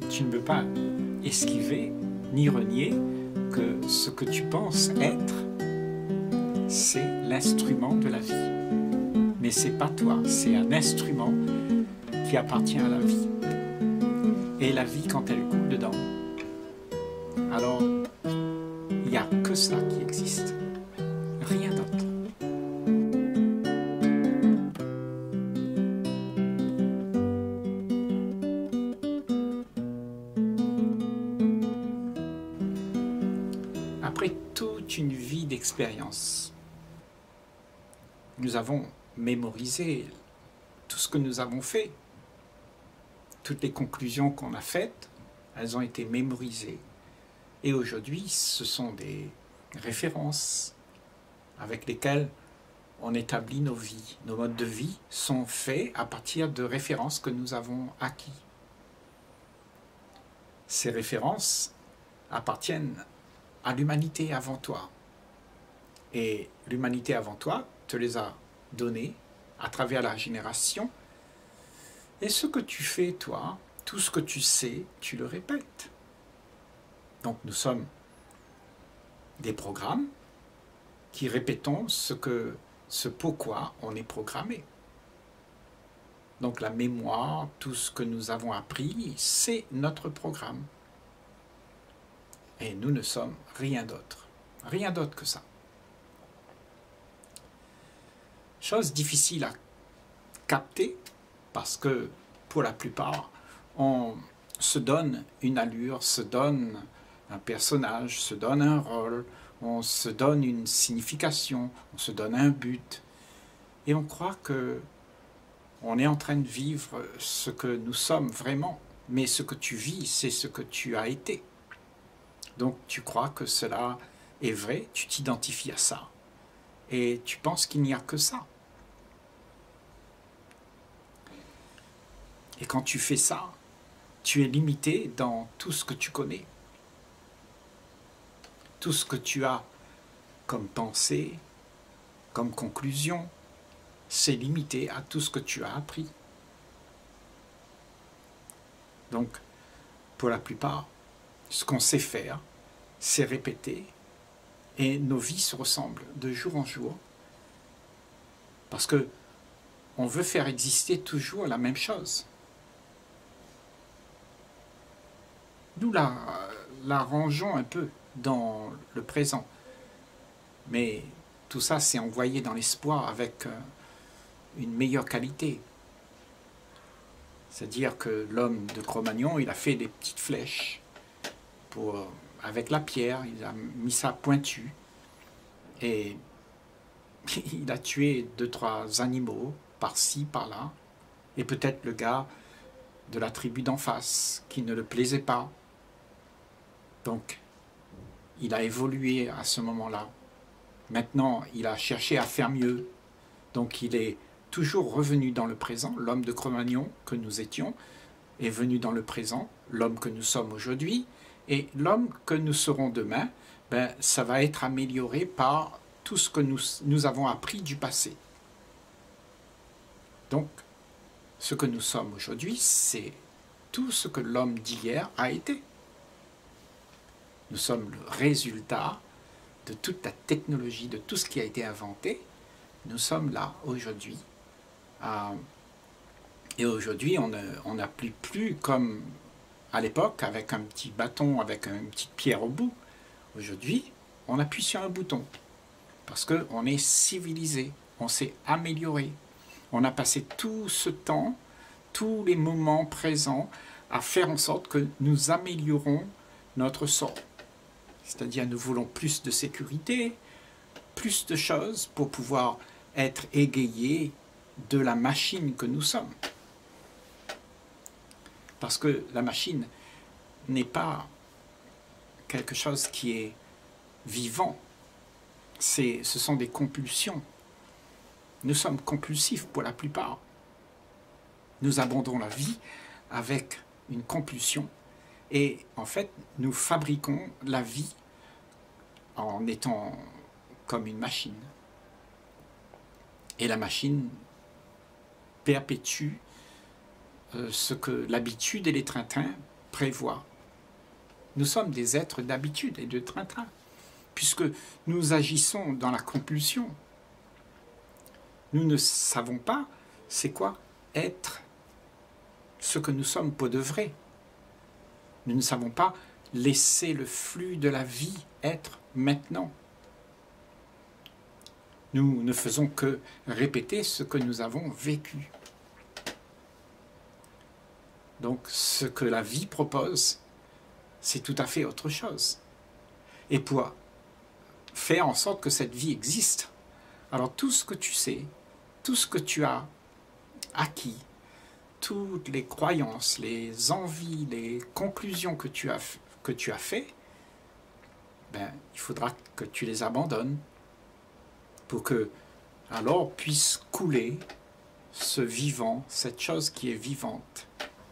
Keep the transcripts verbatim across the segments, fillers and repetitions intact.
Tu ne peux pas esquiver ni renier que ce que tu penses être, c'est l'instrument de la vie. Mais ce n'est pas toi, c'est un instrument qui appartient à la vie. Et la vie, quand elle coule dedans, alors il n'y a que ça qui existe, rien d'autre. Après toute une vie d'expérience, nous avons mémorisé tout ce que nous avons fait. Toutes les conclusions qu'on a faites, elles ont été mémorisées. Et aujourd'hui, ce sont des références avec lesquelles on établit nos vies. Nos modes de vie sont faits à partir de références que nous avons acquis. Ces références appartiennent à l'humanité avant toi. Et l'humanité avant toi te les a données à travers la génération. Et ce que tu fais, toi, tout ce que tu sais, tu le répètes. Donc nous sommes des programmes qui répétons ce, que, ce pourquoi on est programmé. Donc la mémoire, tout ce que nous avons appris, c'est notre programme. Et nous ne sommes rien d'autre. Rien d'autre que ça. Chose difficile à capter parce que pour la plupart, on se donne une allure, se donne un personnage, se donne un rôle, on se donne une signification, on se donne un but. Et on croit que on est en train de vivre ce que nous sommes vraiment. Mais ce que tu vis, c'est ce que tu as été. Donc tu crois que cela est vrai, tu t'identifies à ça. Et tu penses qu'il n'y a que ça. Et quand tu fais ça, tu es limité dans tout ce que tu connais. Tout ce que tu as comme pensée, comme conclusion, c'est limité à tout ce que tu as appris. Donc, pour la plupart, ce qu'on sait faire, c'est répéter. Et nos vies se ressemblent de jour en jour. Parce que on veut faire exister toujours la même chose. Nous la, la rangeons un peu dans le présent. Mais tout ça, c'est envoyé dans l'espoir avec euh, une meilleure qualité. C'est-à-dire que l'homme de Cro-Magnon, il a fait des petites flèches pour, avec la pierre, il a mis ça pointu et il a tué deux, trois animaux par-ci, par-là, et peut-être le gars de la tribu d'en face qui ne le plaisait pas. Donc, il a évolué à ce moment-là. Maintenant, il a cherché à faire mieux. Donc, il est toujours revenu dans le présent. L'homme de Cro-Magnon que nous étions est venu dans le présent. L'homme que nous sommes aujourd'hui et l'homme que nous serons demain, ben, ça va être amélioré par tout ce que nous, nous avons appris du passé. Donc, ce que nous sommes aujourd'hui, c'est tout ce que l'homme d'hier a été. Nous sommes le résultat de toute la technologie, de tout ce qui a été inventé. Nous sommes là aujourd'hui. Euh, et aujourd'hui, on n'appuie plus comme à l'époque, avec un petit bâton, avec une petite pierre au bout. Aujourd'hui, on appuie sur un bouton. Parce qu'on est civilisé, on s'est amélioré. On a passé tout ce temps, tous les moments présents, à faire en sorte que nous améliorons notre sort. C'est-à-dire, nous voulons plus de sécurité, plus de choses pour pouvoir être égayés de la machine que nous sommes. Parce que la machine n'est pas quelque chose qui est vivant. Ce sont des compulsions. Nous sommes compulsifs pour la plupart. Nous abondons la vie avec une compulsion. Et en fait, nous fabriquons la vie en étant comme une machine. Et la machine perpétue euh, ce que l'habitude et l'étreinte prévoit. Nous sommes des êtres d'habitude et de train-train, puisque nous agissons dans la compulsion. Nous ne savons pas c'est quoi être ce que nous sommes pour de vrai. Nous ne savons pas laisser le flux de la vie être maintenant. Nous ne faisons que répéter ce que nous avons vécu. Donc ce que la vie propose, c'est tout à fait autre chose. Et pour faire en sorte que cette vie existe, alors tout ce que tu sais, tout ce que tu as acquis, toutes les croyances, les envies, les conclusions que tu as, que tu as fait, ben, il faudra que tu les abandonnes pour que alors puisse couler ce vivant, cette chose qui est vivante.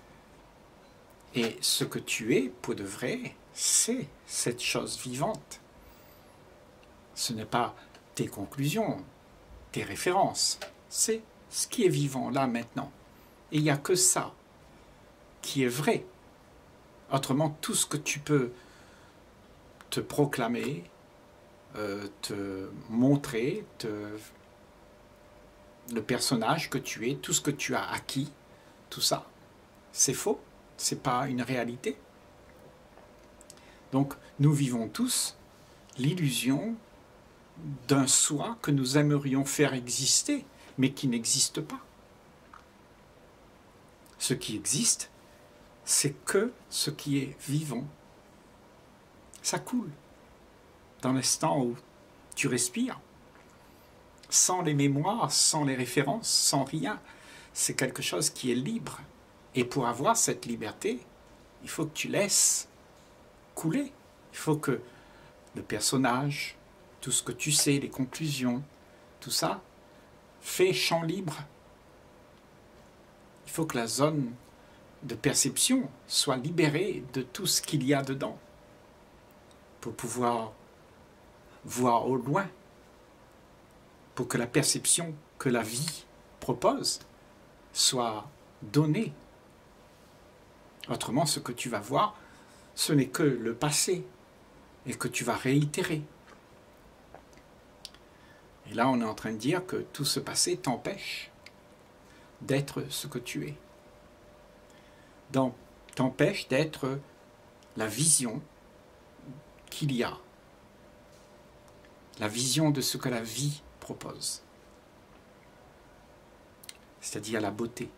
Et ce que tu es pour de vrai, c'est cette chose vivante. Ce n'est pas tes conclusions, tes références, c'est ce qui est vivant là maintenant. Et il n'y a que ça qui est vrai. Autrement, tout ce que tu peux te proclamer, euh, te montrer, te... le personnage que tu es, tout ce que tu as acquis, tout ça, c'est faux, ce n'est pas une réalité. Donc, nous vivons tous l'illusion d'un soi que nous aimerions faire exister, mais qui n'existe pas. Ce qui existe, c'est que ce qui est vivant. Ça coule dans l'instant où tu respires, sans les mémoires, sans les références, sans rien. C'est quelque chose qui est libre. Et pour avoir cette liberté, il faut que tu laisses couler. Il faut que le personnage, tout ce que tu sais, les conclusions, tout ça, fait champ libre. Il faut que la zone de perception soit libérée de tout ce qu'il y a dedans pour pouvoir voir au loin, pour que la perception que la vie propose soit donnée. Autrement, ce que tu vas voir, ce n'est que le passé et que tu vas réitérer. Et là, on est en train de dire que tout ce passé t'empêche d'être ce que tu es. Donc, t'empêche d'être la vision qu'il y a. La vision de ce que la vie propose. C'est-à-dire la beauté.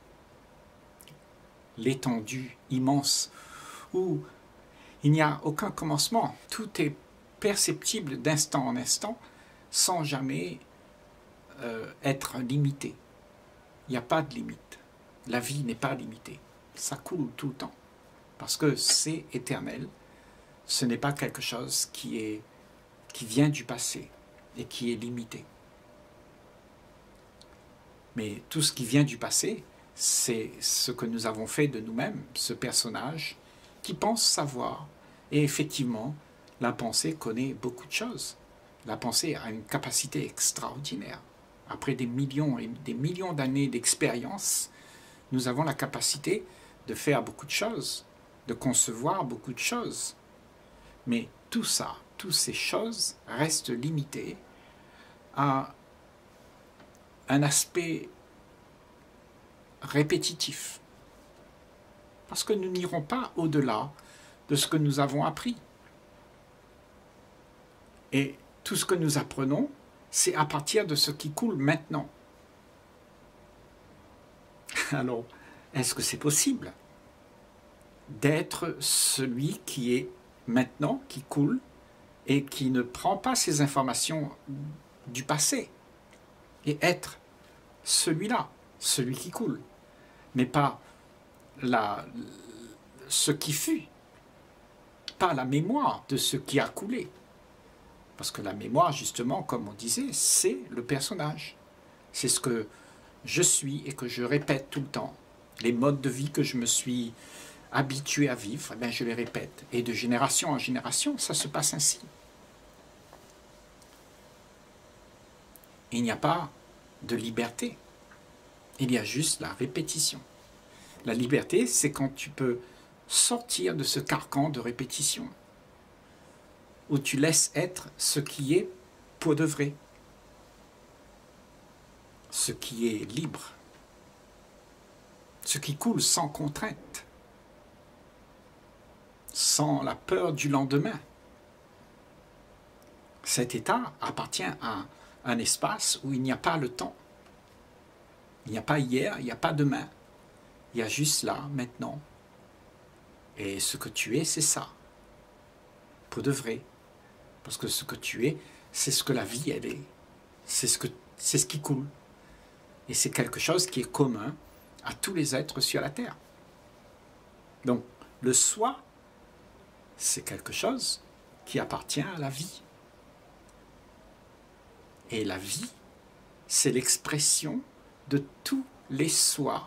L'étendue immense où il n'y a aucun commencement. Tout est perceptible d'instant en instant sans jamais euh, être limité. Il n'y a pas de limite. La vie n'est pas limitée. Ça coule tout le temps. Parce que c'est éternel. Ce n'est pas quelque chose qui, est, qui vient du passé et qui est limité. Mais tout ce qui vient du passé, c'est ce que nous avons fait de nous-mêmes, ce personnage qui pense savoir. Et effectivement, la pensée connaît beaucoup de choses. La pensée a une capacité extraordinaire. Après des millions et des millions d'années d'expérience, nous avons la capacité de faire beaucoup de choses, de concevoir beaucoup de choses. Mais tout ça, toutes ces choses restent limitées à un aspect répétitif. Parce que nous n'irons pas au-delà de ce que nous avons appris. Et tout ce que nous apprenons, c'est à partir de ce qui coule maintenant. Alors, est-ce que c'est possible d'être celui qui est maintenant, qui coule, et qui ne prend pas ces informations du passé, et être celui-là, celui qui coule, mais pas la, ce qui fut, pas la mémoire de ce qui a coulé. Parce que la mémoire, justement, comme on disait, c'est le personnage. C'est ce que je suis et que je répète tout le temps. Les modes de vie que je me suis habitué à vivre, eh bien, je les répète. Et de génération en génération, ça se passe ainsi. Il n'y a pas de liberté. Il y a juste la répétition. La liberté, c'est quand tu peux sortir de ce carcan de répétition, où tu laisses être ce qui est pour de vrai, ce qui est libre, ce qui coule sans contrainte, sans la peur du lendemain. Cet état appartient à un espace où il n'y a pas le temps. Il n'y a pas hier, il n'y a pas demain. Il y a juste là, maintenant. Et ce que tu es, c'est ça. Pour de vrai. Parce que ce que tu es, c'est ce que la vie, elle est. C'est ce, que, c'est ce qui coule. Et c'est quelque chose qui est commun à tous les êtres sur la Terre. Donc, le soi, c'est quelque chose qui appartient à la vie. Et la vie, c'est l'expression de tous les soi.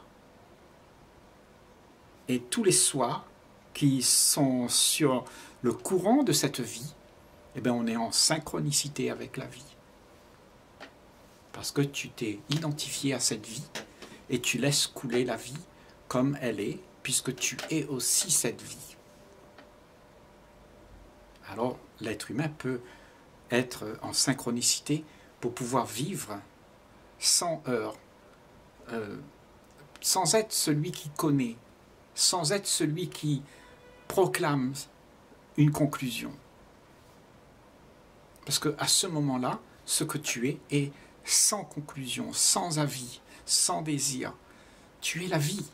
Et tous les soi qui sont sur le courant de cette vie, eh bien, on est en synchronicité avec la vie. Parce que tu t'es identifié à cette vie et tu laisses couler la vie comme elle est, puisque tu es aussi cette vie. Alors, l'être humain peut être en synchronicité pour pouvoir vivre sans heurts, euh, sans être celui qui connaît, sans être celui qui proclame une conclusion. Parce qu'à ce moment-là, ce que tu es est sans conclusion, sans avis, sans désir. Tu es la vie.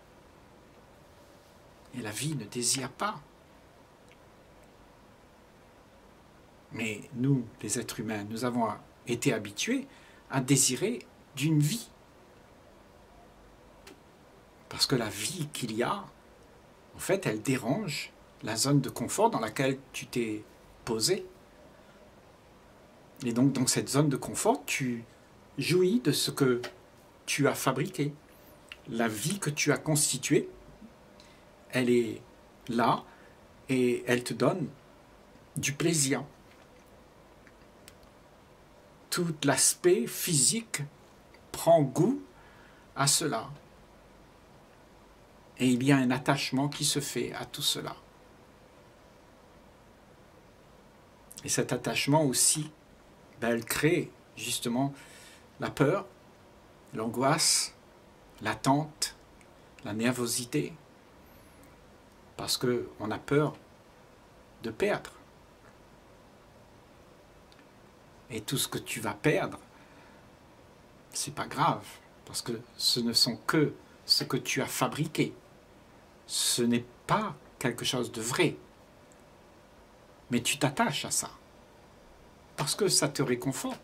Et la vie ne désire pas. Mais nous, les êtres humains, nous avons été habitués à désirer d'une vie. Parce que la vie qu'il y a, en fait, elle dérange la zone de confort dans laquelle tu t'es posé. Et donc, dans cette zone de confort, tu jouis de ce que tu as fabriqué. La vie que tu as constituée, elle est là et elle te donne du plaisir. Tout l'aspect physique prend goût à cela. Et il y a un attachement qui se fait à tout cela. Et cet attachement aussi, ben, elle crée justement la peur, l'angoisse, l'attente, la nervosité. Parce qu'on a peur de perdre. Et tout ce que tu vas perdre, c'est pas grave, parce que ce ne sont que ce que tu as fabriqué. Ce n'est pas quelque chose de vrai. Mais tu t'attaches à ça, parce que ça te réconforte.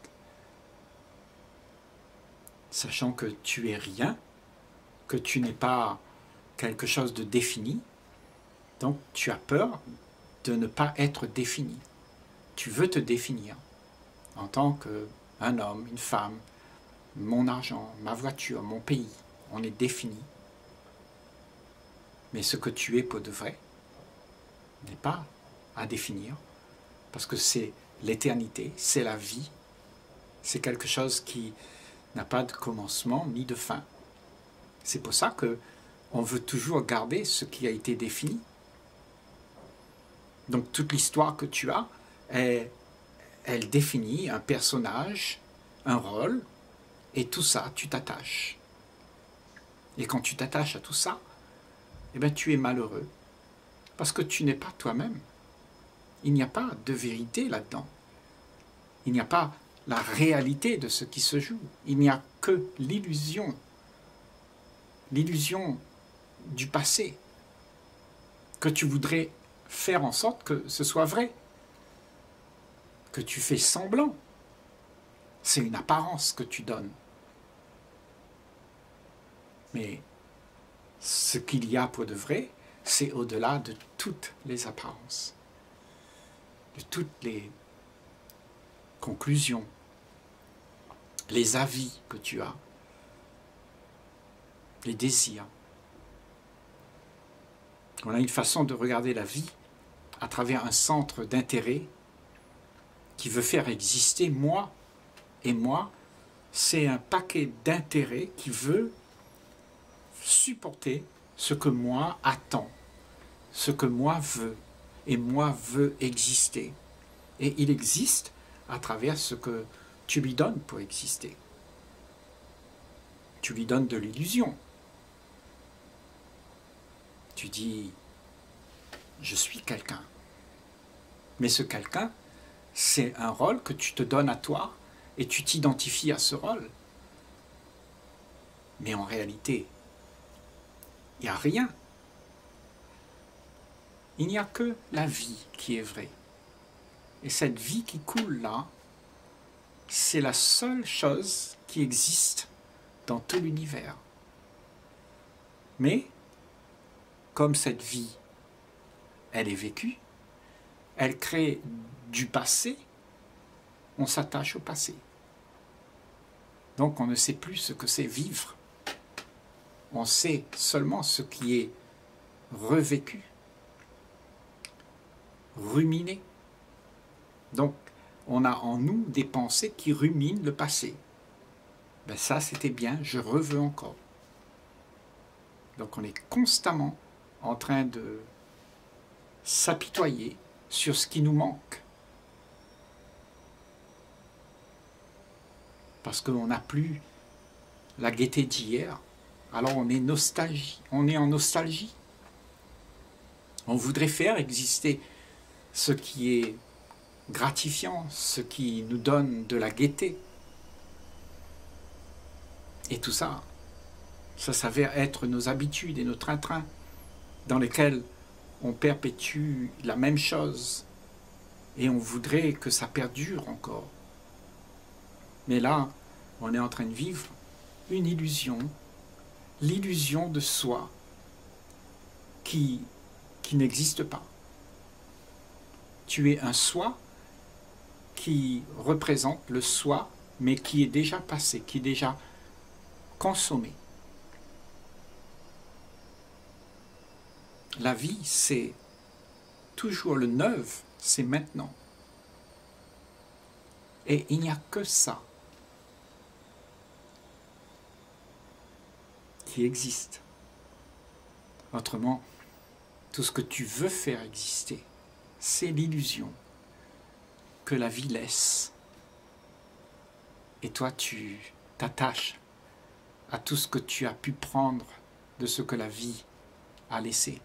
Sachant que tu es rien, que tu n'es pas quelque chose de défini, donc tu as peur de ne pas être défini. Tu veux te définir en tant qu'un homme, une femme, mon argent, ma voiture, mon pays. On est défini. Mais ce que tu es pour de vrai n'est pas à définir, parce que c'est l'éternité, c'est la vie, c'est quelque chose qui n'a pas de commencement ni de fin. C'est pour ça qu'on veut toujours garder ce qui a été défini. Donc toute l'histoire que tu as, elle, elle définit un personnage, un rôle, et tout ça, tu t'attaches. Et quand tu t'attaches à tout ça, eh bien, tu es malheureux, parce que tu n'es pas toi-même. Il n'y a pas de vérité là-dedans. Il n'y a pas la réalité de ce qui se joue. Il n'y a que l'illusion, l'illusion du passé, que tu voudrais faire en sorte que ce soit vrai, que tu fais semblant. C'est une apparence que tu donnes. Mais ce qu'il y a pour de vrai, c'est au-delà de toutes les apparences, de toutes les conclusions, les avis que tu as, les désirs. On a une façon de regarder la vie à travers un centre d'intérêt qui veut faire exister moi. Et moi, c'est un paquet d'intérêts qui veut supporter ce que moi attends, ce que moi veux, et moi veux exister. Et il existe à travers ce que tu lui donnes pour exister. Tu lui donnes de l'illusion. Tu dis, je suis quelqu'un. Mais ce quelqu'un, c'est un rôle que tu te donnes à toi et tu t'identifies à ce rôle. Mais en réalité, il n'y a rien. Il n'y a que la vie qui est vraie. Et cette vie qui coule là, c'est la seule chose qui existe dans tout l'univers. Mais, comme cette vie, elle est vécue, elle crée du passé, on s'attache au passé. Donc on ne sait plus ce que c'est vivre. On sait seulement ce qui est revécu, ruminé. Donc on a en nous des pensées qui ruminent le passé. Ben ça c'était bien, je reveux encore. Donc on est constamment en train de s'apitoyer sur ce qui nous manque. Parce qu'on n'a plus la gaieté d'hier, alors on est nostalgie, on est en nostalgie. On voudrait faire exister ce qui est gratifiant, ce qui nous donne de la gaieté. Et tout ça, ça s'avère être nos habitudes et nos train-train dans lesquels on perpétue la même chose et on voudrait que ça perdure encore. Mais là, on est en train de vivre une illusion, l'illusion de soi qui, qui n'existe pas. Tu es un soi qui représente le soi, mais qui est déjà passé, qui est déjà consommé. La vie, c'est toujours le neuf, c'est maintenant. Et il n'y a que ça qui existe. Autrement, tout ce que tu veux faire exister, c'est l'illusion que la vie laisse. Et toi, tu t'attaches à tout ce que tu as pu prendre de ce que la vie a laissé.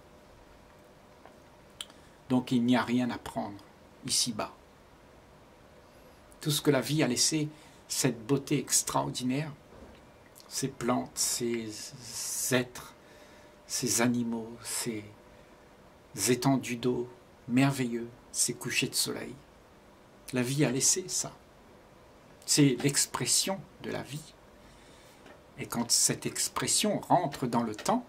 Donc il n'y a rien à prendre ici-bas. Tout ce que la vie a laissé, cette beauté extraordinaire, ces plantes, ces êtres, ces animaux, ces étendues d'eau merveilleux, ces couchers de soleil. La vie a laissé ça. C'est l'expression de la vie. Et quand cette expression rentre dans le temps,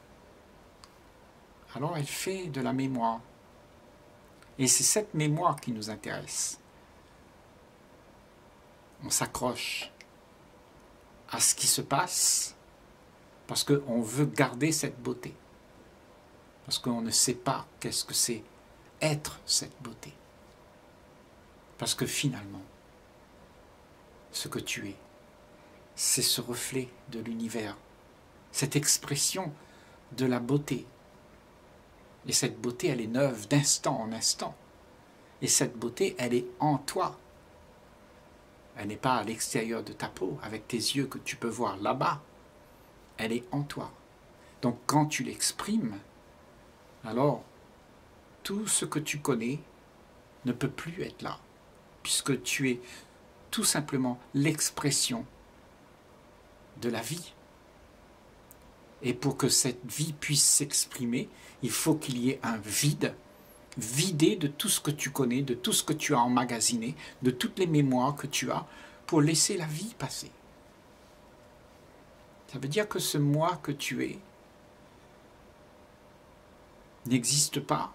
alors elle fait de la mémoire. Et c'est cette mémoire qui nous intéresse. On s'accroche à ce qui se passe parce qu'on veut garder cette beauté. Parce qu'on ne sait pas qu'est-ce que c'est être cette beauté. Parce que finalement, ce que tu es, c'est ce reflet de l'univers, cette expression de la beauté. Et cette beauté, elle est neuve d'instant en instant. Et cette beauté, elle est en toi. Elle n'est pas à l'extérieur de ta peau, avec tes yeux que tu peux voir là-bas. Elle est en toi. Donc quand tu l'exprimes, alors tout ce que tu connais ne peut plus être là, puisque tu es tout simplement l'expression de la vie. Et pour que cette vie puisse s'exprimer, il faut qu'il y ait un vide, vidé de tout ce que tu connais, de tout ce que tu as emmagasiné, de toutes les mémoires que tu as, pour laisser la vie passer. Ça veut dire que ce moi que tu es n'existe pas,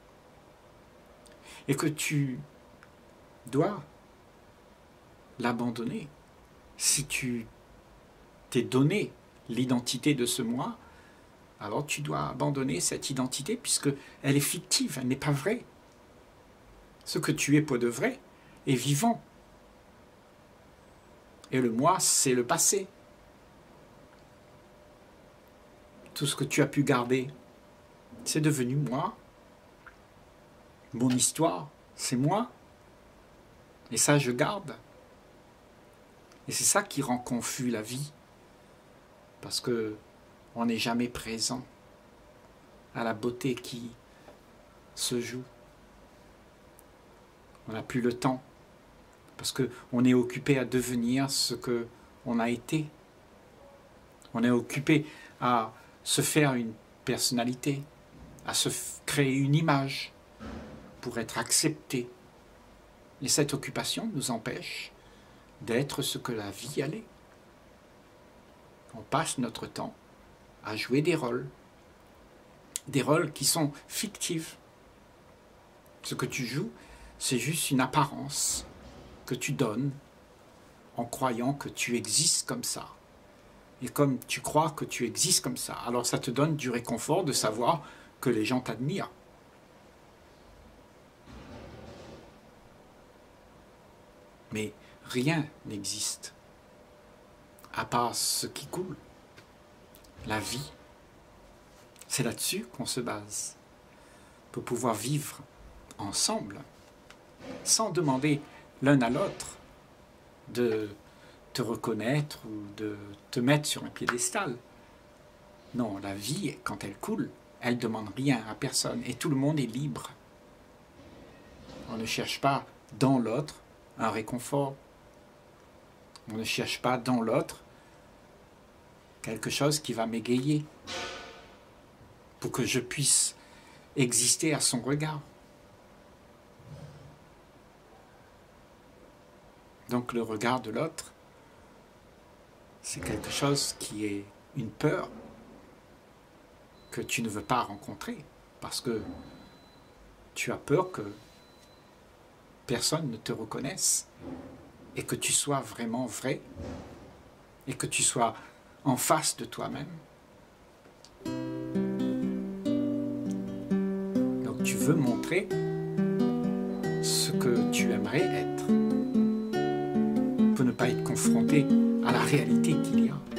et que tu dois l'abandonner. Si tu t'es donné l'identité de ce moi, alors tu dois abandonner cette identité puisqu'elle est fictive, elle n'est pas vraie. Ce que tu es pour de vrai est vivant. Et le moi, c'est le passé. Tout ce que tu as pu garder c'est devenu moi. Mon histoire, c'est moi. Et ça, je garde. Et c'est ça qui rend confus la vie. Parce que on n'est jamais présent à la beauté qui se joue. On n'a plus le temps. Parce qu'on est occupé à devenir ce qu'on a été. On est occupé à se faire une personnalité, à se créer une image pour être accepté. Et cette occupation nous empêche d'être ce que la vie allait. On passe notre temps à jouer des rôles, des rôles qui sont fictifs. Ce que tu joues, c'est juste une apparence que tu donnes en croyant que tu existes comme ça. Et comme tu crois que tu existes comme ça, alors ça te donne du réconfort de savoir que les gens t'admirent. Mais rien n'existe à part ce qui coule, la vie. C'est là-dessus qu'on se base pour pouvoir vivre ensemble sans demander l'un à l'autre de te reconnaître ou de te mettre sur un piédestal. Non, la vie, quand elle coule, elle ne demande rien à personne et tout le monde est libre. On ne cherche pas dans l'autre un réconfort. On ne cherche pas dans l'autre quelque chose qui va m'égayer pour que je puisse exister à son regard. Donc le regard de l'autre, c'est quelque chose qui est une peur que tu ne veux pas rencontrer parce que tu as peur que personne ne te reconnaisse et que tu sois vraiment vrai et que tu sois en face de toi-même. Donc tu veux montrer ce que tu aimerais être pour ne pas être confronté à la réalité qu'il y a.